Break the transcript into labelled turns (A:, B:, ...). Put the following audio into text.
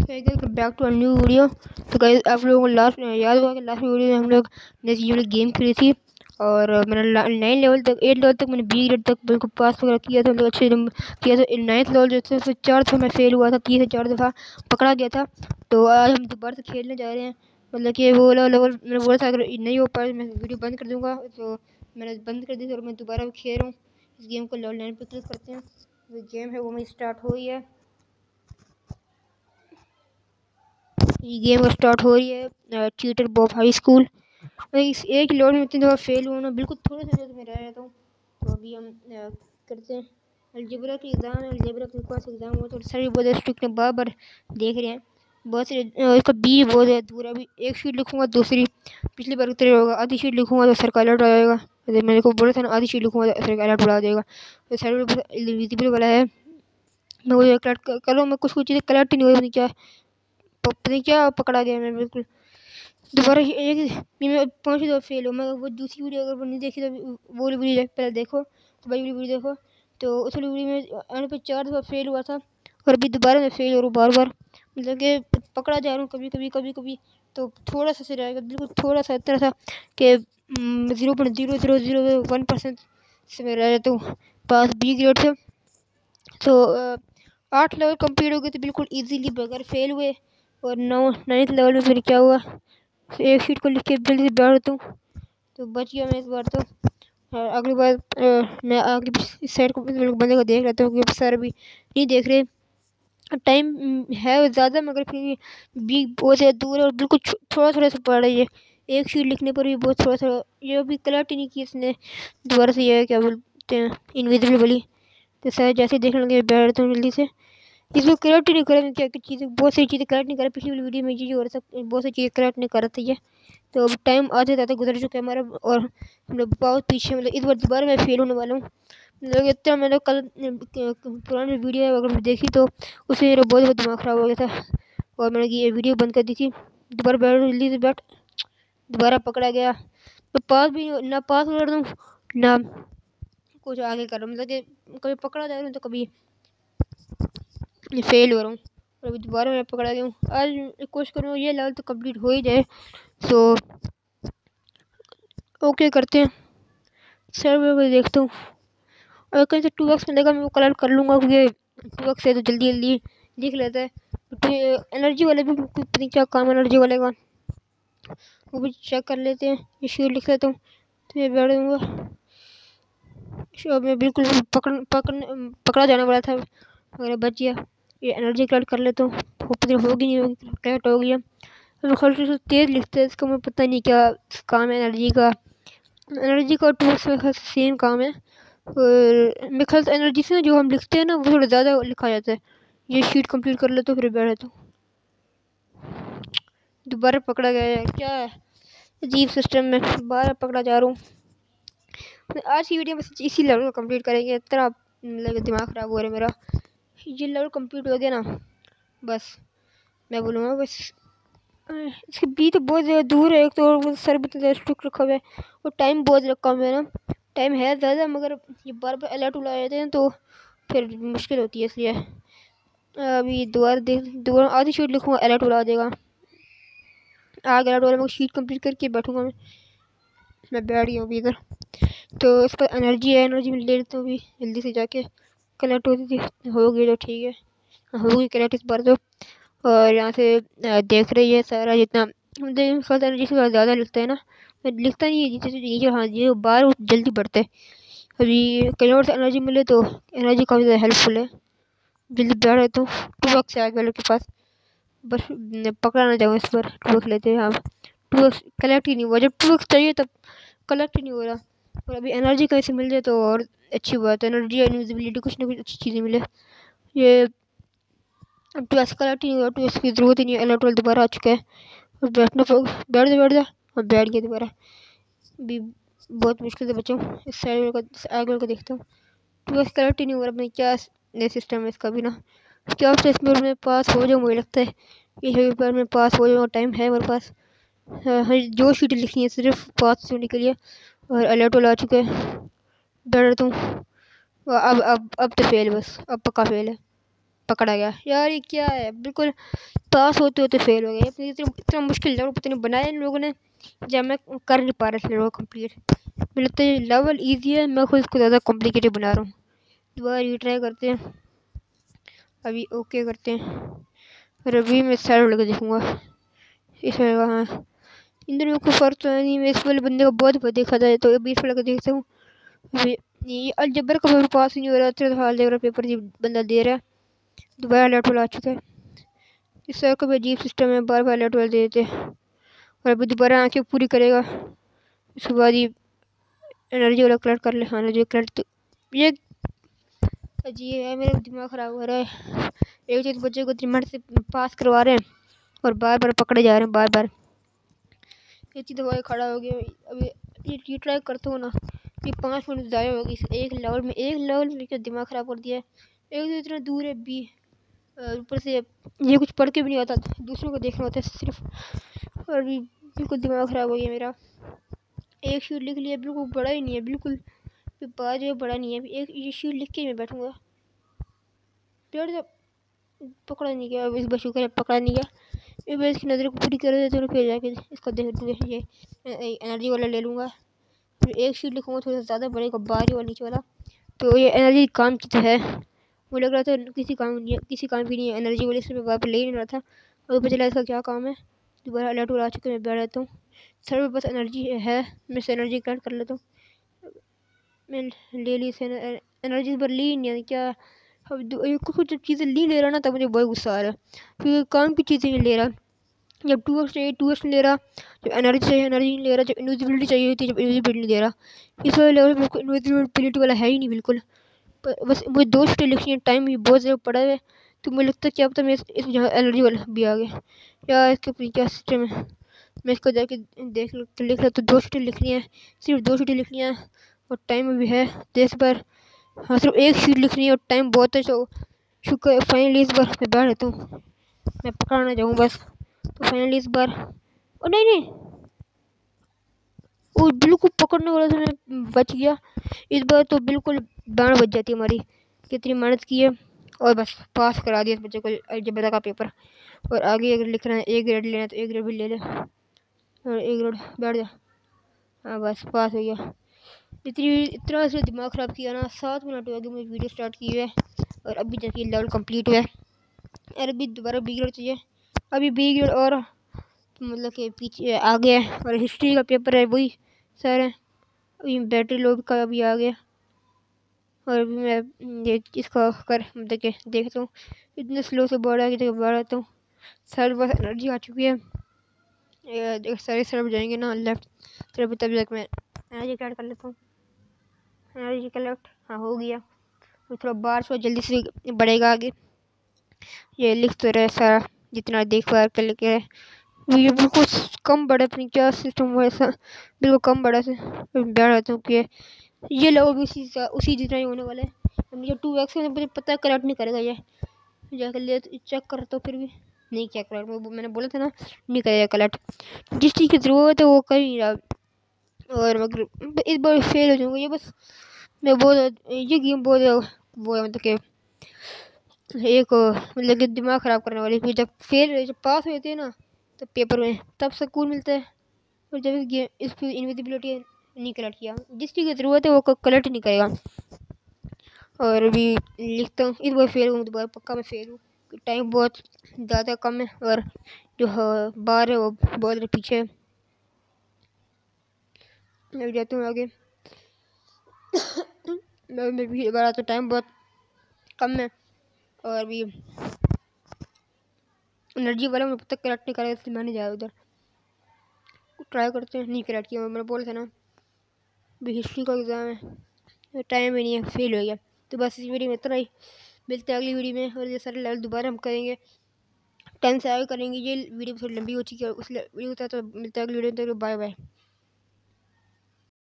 A: Back to a new video. तो guys आप लोगों को लास्ट याद होगा कि लास्ट वीडियो में हम लोग ने ये वाली गेम खेली थी और मैंने 9 लेवल तक 8 लेवल तक मैंने बी ग्रेड तक बिल्कुल पास वगैरह किया था, मतलब अच्छे किया था। 9th लेवल जो था उसमें 4 दफ़ा मैं फेल हुआ था, 3 से 4 दफ़ा पकड़ा गया था। तो आज हम दोबारा से खेलने जा रहे हैं, मतलब कि वो वाला लेवल मैंने बोला था अगर नहीं हो पाए मैं वीडियो बंद कर दूँगा। तो मैंने बंद कर दी और मैं दोबारा खेल रहा हूँ इस गेम को। लेवल 9 पर क्लिक करते हैं। जो गेम है वो मेरी स्टार्ट हो रही है, ये गेम स्टार्ट हो रही है। Cheater Bob high school. इस एक लेवल में इतनी दफ़ा फेल हुआ ना, बिल्कुल थोड़े से मैं रह जाता हूँ। तो अभी हम करते हैं अलजेब्रा के एग्ज़ाम है। अलजेब्रा के पास एग्ज़ाम हो तो सर बहुत स्ट्रिक्ट है, बार बार देख रहे हैं बहुत से। इसका बी बहुत है दूर। अभी एक शीट लिखूँगा दूसरी पिछली बार की तरह होगा, आधी शीट लिखूँगा तो सर का अलर्ट आ जाएगा। मेरे को बोला था ना आधी शीट लिखूँगा तो सर का अलर्ट बढ़ा देगा। तो सर विजिबल वाला है, मैं वो कलेक्ट कर रहा हूँ। मैं कुछ चीज़ें कलेक्ट ही नहीं हो रही, क्या पकड़ा गया मैं बिल्कुल। दोबारा एक मैं 5 दफ़ा फेल हूँ। मैं वो दूसरी वीडियो अगर नहीं देखी तो वो वाली वीडियो पहले देखो, तो भाई वीडियो देखो। तो उस वाली वीडियो में आने पे 4 दफ़ा फेल हुआ था और अभी दोबारा मैं फेल हो रहा हूँ बार बार, मतलब कि पकड़ा जा रहा हूँ कभी कभी। तो थोड़ा सा से रहेगा, बिल्कुल थोड़ा सा, इतना सा कि 0.0001% से मैं रह जाता हूँ पास बी ग्रेड से। तो 8 लेवल कंप्लीट हो गए थे बिल्कुल ईजीली बगैर फेल हुए। और 9th लेवल में फिर क्या हुआ, एक शीट को लिख के जल्दी से बैठ हूँ तो बच गया मैं इस बार। तो अगली बार मैं आगे इस साइड को बंदे को देख लेता हूँ क्योंकि सर अभी नहीं देख रहे। टाइम है ज़्यादा मगर फिर भी बहुत ज़्यादा दूर है और बिल्कुल थोड़ा सा पड़ रही है। एक शीट लिखने पर भी बहुत थोड़ा ये अभी कलेक्ट ही नहीं की इसने दोबारा से। ये क्या बोलते हैं इनविजिबल वाली। तो सर जैसे देखने लगे बैठता हूँ जल्दी से। इसको करेक्ट नहीं करा, क्या क्या चीज़ें बहुत सारी चीज़ें करेक्ट नहीं करा। पिछली वीडियो में ये और सब बहुत सारी चीज़ें करेक्ट नहीं कर रही है। तो अब टाइम आते ज़्यादा गुजर चुका है हमारा और हम लोग बहुत पीछे, मतलब इस बार दोबारा मैं फेल होने वाला हूँ। मतलब इतना मैंने कल पुरानी वीडियो अगर देखी तो उससे मेरा बहुत दिमाग ख़राब हो गया था और मैंने ये वीडियो बंद कर दी थी। दोबारा बैठ जल्दी से बैठ, दोबारा पकड़ा गया। तो पास भी ना पास कर दूँ ना कुछ आगे कर रहा हूँ, मतलब कि कभी पकड़ा जा रहा हूँ तो कभी फेल हो रहा हूँ और अभी दोबारा मैं पकड़ा गया हूँ। आज कोशिश करूँ ये लेवल तो कंप्लीट हो ही जाए। तो ओके करते हैं, सर्वर देखता हूँ। अगर कहीं से 2x मिलेगा मैं वो कलर कर लूँगा क्योंकि 2x है तो जल्दी लिख लेता है। तो एनर्जी वाले भी पता नहीं क्या काम एनर्जी वाले का, वो भी चेक कर लेते हैं। ये शीट लिख लेता हूँ तो ये बैठ दूँगा। मैं बिल्कुल पकड़ा जाने वाला था अगर बच गया। ये एनर्जी कलेक्ट कर लेता हूँ, होगी नहीं होगी, कलेक्ट हो गया। तो खर्च से तेज़ लिखते हैं, इसका मुझे पता नहीं क्या काम है एनर्जी का। एनर्जी का 2x में सेम काम है और मेरे ख्याल से एनर्जी से जो हम लिखते हैं ना वो थोड़ा ज़्यादा लिखा जाता है। ये शीट कंप्लीट कर लेता हूँ फिर बैठ जाता हूँ। दोबारा पकड़ा गया है, क्या है अजीब सिस्टम में दोबारा पकड़ा जा रहा हूँ। आज की वीडियो में इसी लेवल को कंप्लीट करेंगे। इतना मतलब दिमाग ख़राब हो रहा है मेरा। ये लेवल कंप्लीट हो गया ना बस मैं बोलूँगा बस। इसके बी तो बहुत ज़्यादा दूर है, एक तो और वो सर भी तो ज़्यादा स्ट्रिक्ट रखा हुआ है और टाइम बहुत ज़्यादा कम है ना। टाइम है ज़्यादा मगर ये बार बार अलर्ट उला जाते हैं तो फिर मुश्किल होती है, इसलिए अभी दोबारा आधी शीट लिखूँगा अलर्ट उला देगा। आगे अलर्ट वाला मैं शीट कंप्लीट करके बैठूँगा। मैं बैठ गया अभी इधर। तो इसका एनर्जी है, एनर्जी में ले लेता हूँ अभी जल्दी से जाके। कलेक्ट होती थी होगी तो ठीक है, होगी कलेक्ट इस बार तो। और यहाँ से देख रही है सारा जितना मतलब एनर्जी से ज़्यादा लिखता है ना, लिखता नहीं है जितने हाँ जी बार जल्दी बढ़ता है। अभी कहीं और से एनर्जी मिले तो एनर्जी काफ़ी ज़्यादा हेल्पफुल है। जल्दी बैठ रहता हूँ 2x से आगे वाले के पास, बस पकड़ा ना जाऊँ इस पर। 2x लेते हैं, हाँ 2x कलेक्ट ही नहीं हुआ, जब 2x चाहिए तब कलेक्ट ही नहीं हो रहा। और अभी एनर्जी कहीं से मिल जाए तो और अच्छी बात है, एनर्जी इनविजिबिलिटी कुछ ना कुछ अच्छी चीज़ें मिले। ये 2x कलेक्ट ही नहीं हुआ, 2x की ज़रूरत ही नहीं है, अलर्ट वाला दोबारा आ चुका है और बैठ जा और बैठ गया दोबारा। भी बहुत मुश्किल से बचा हूँ। इस साइड का आगे का देखता हूँ 2x कलेक्ट ही नहीं हो रहा। अपने क्या नया सिस्टम है इसका भी ना, क्या होता है इसमें मैं पास हो जाऊँ, मुझे लगता है ये बार मैं पास हो जाऊँ। टाइम है मेरे पास, हाँ जो शीट लिखनी है सिर्फ पास होने के लिए और अलर्ट वाला आ चुका है। डर रहा हूँ अब तो फेल, बस अब पक्का फेल है। पकड़ा गया। यार ये क्या है, बिल्कुल पास होते होते फेल हो गए। इतना मुश्किल लेवल पता नहीं बनाया इन लोगों ने, जब मैं कर नहीं पा रहा लेवल कंप्लीट। मुझे लगता है लेवल ईजी है, मैं खुद इसको ज़्यादा कॉम्प्लिकेटेड बना रहा हूँ। दोबारा रीट्राई करते हैं, अभी ओके करते हैं और अभी मैं साइड लगे देखूँगा इसमें। हाँ, इन दोनों को फ़र्क तो है नहीं। मैं इस वाले बंदे को बहुत देखा जाए तो अभी इस वाले को देखता हूँ। ये अलजबर का पेपर पास ही नहीं हो रहा, 3 साल दे रहा पेपर, ये बंदा दे रहा है। दोबारा अलर्ट वाला आ चुका है। इस तरह का भी अजीब सिस्टम है, बार बार अलर्ट वाला दे देते हैं और अभी दोबारा आँखें पूरी करेगा। उसके बाद ये एनर्जी वाला कलेक्ट कर ले। हाँ, एनर्जी कलेक्ट तो ये अजीब है, मेरा दिमाग ख़राब हो रहा है। एक चीज़ बच्चे को रिमांड से पास करवा रहे हैं और बार बार पकड़े जा रहे हैं, बार बार। ये चीज़ दवाई खड़ा हो गया। अभी ये ट्राई करता हूँ ना, ये 5 मिनट ज़ाया होगी इस एक लेवल में क्या दिमाग ख़राब कर दिया है। एक तो इतना दूर है बी, ऊपर से ये कुछ पढ़ के भी नहीं आता, दूसरों को देखना होता है सिर्फ। और भी बिल्कुल दिमाग ख़राब हो गया मेरा। एक शीट लिख लिया, बिल्कुल बड़ा ही नहीं है, बिल्कुल बात जो बड़ा नहीं है। एक ये शीट लिख के मैं बैठूँगा, पेड़ जब पकड़ा नहीं गया, इस बार शुक्र है पकड़ा नहीं गया। एक बार इसकी नज़र को पूरी कर देते हैं, फिर जाके इसको देख दूँगा। ये एनर्जी वाला ले लूँगा, फिर एक शीट लिखूँगा थोड़ा ज़्यादा बड़ेगा, बाहरी और नीचे वाला। तो ये एनर्जी काम की तो है, मुझे लग रहा था किसी काम की नहीं है एनर्जी वाले, इसमें वापस ले ही नहीं रहा था और पता चला इसका क्या काम है। दोबारा अलर्ट आ चुके मैं बैठ रहता हूँ। सर मेरे पास एनर्जी है, मैं से एनर्जी कलेक्ट कर लेता हूँ। मैं ले ली से एनर्जी पर ली नहीं क्या। अब कुछ जब चीज़ें ले रहा ना, तब मुझे बहुत गुस्सा आ रहा है, क्योंकि काम की चीज़ें नहीं ले रहा। जब 2x चाहिए 2x नहीं ले रहा, जब एनर्जी चाहिए एनर्जी नहीं ले रहा, जब इनविजिबिलिटी चाहिए थी जब इनविजिबिलिटी नहीं दे रहा। इस वाले लेवल में इनविजिबिलिटी वाला है ही नहीं बिल्कुल। बस मुझे 2 शीटें लिखनी है, टाइम भी बहुत ज़्यादा पड़ा है। तो मुझे लगता है क्या पता मैं इस जहाँ एनर्जी वाला भी आ गया, या इसके पीछे क्या सिस्टम है। मैं इसको जाके लिख लेता। तो 2 शीटें लिखनी है, सिर्फ 2 शीटें लिखनी है और टाइम भी है 10 बार। हाँ, सिर्फ एक शीट लिखनी है और टाइम बहुत है। तो शुक्र फाइनली इस बार मैं बैठ रहता हूँ, मैं पकड़ना चाहूँ बस। तो फाइनली इस बार ओ नहीं, वो बिल्कुल पकड़ने वाला से मैं बच गया। इस बार तो बिल्कुल बैंड बच जाती हमारी, कितनी मेहनत की है और बस पास करा दिया इस बच्चे को अलजेब्रा का पेपर। और आगे अगर लिखना है ए ग्रेड लेना है तो ए ग्रेड भी ले ले और ए ग्रेड बैठ जा। हाँ बस पास हो गया। इतना से दिमाग ख़राब किया ना, 7 मिनट हो गए मुझे वीडियो स्टार्ट किए हुए और अभी जाके लेवल कंप्लीट हुआ है। और अभी दोबारा बी ग्रेड चाहिए, अभी बी ग्रेड और मतलब कि पीछे आ गया है। और हिस्ट्री का पेपर है वही सर है। अभी बैटरी लो का भी आ गया और अभी मैं ये इसका कर मतलब कि देखता हूँ इतने स्लो से बढ़ रहा है कि बढ़ रहा हूँ। सर बस एनर्जी आ चुकी है, सारे सर जाएंगे ना लेफ्ट, फिर अभी तब तक मैं एनर्जी कलेक्ट कर लेता हूँ। एनर्जी कलेक्ट हाँ हो गया। तो थोड़ा बार से जल्दी से बढ़ेगा आगे। ये लिख तो रहे सारा जितना देख पा कर लेके, ये बिल्कुल कम बड़ा अपनी क्या सिस्टम हुआ ऐसा, बिल्कुल कम बड़ा से बैठ रहता हूँ कि ये लोग भी उसी जितना ही होने वाला है। मुझे 2x मुझे पता कलेक्ट नहीं करेगा ये, जाकर ले चेक करता हूँ फिर भी नहीं क्या कलेक्ट। मैंने बोला था ना नहीं करेगा कलेक्ट, जिस चीज़ की ज़रूरत है वो कर ही रहा। और मगर इस बार फेल हो जाऊँगा ये बस। मैं बहुत ये गेम बहुत वो है मतलब कि एक मतलब कि दिमाग ख़राब करने वाली। फिर जब पास होते हैं ना तो पेपर में तब सुकून मिलता है। और जब इस पर इनविजिबिलिटी नहीं कलेक्ट किया, जिस चीज़ की ज़रूरत है वो कलेक्ट नहीं करेगा। और अभी लिखता हूँ इस बार फेल हूँ, दोबारा पक्का मैं फेल हूँ। टाइम बहुत ज़्यादा कम है और जो बार है वो बहुत पीछे है। मैं जाता हूँ आगे। मैं भी बार तो टाइम बहुत कम है और अभी एनर्जी वाला मुझे तक कलेक्ट नहीं करेगा, इसलिए मैं नहीं जा उधर। ट्राई करते हैं, नहीं कलेक्ट किया। मैंने बोला था ना अभी हिस्ट्री का एग्ज़ाम है, टाइम ही नहीं है, फेल हो गया। तो बस इस वीडियो में इतना ही, मिलते हैं अगली वीडियो में और ये सारे लेवल दोबारा हम करेंगे, टाइम से आगे करेंगे। ये वीडियो थोड़ी लंबी हो चुकी है उस वीडियो तो मिलते हैं अगली वीडियो में। Bye bye.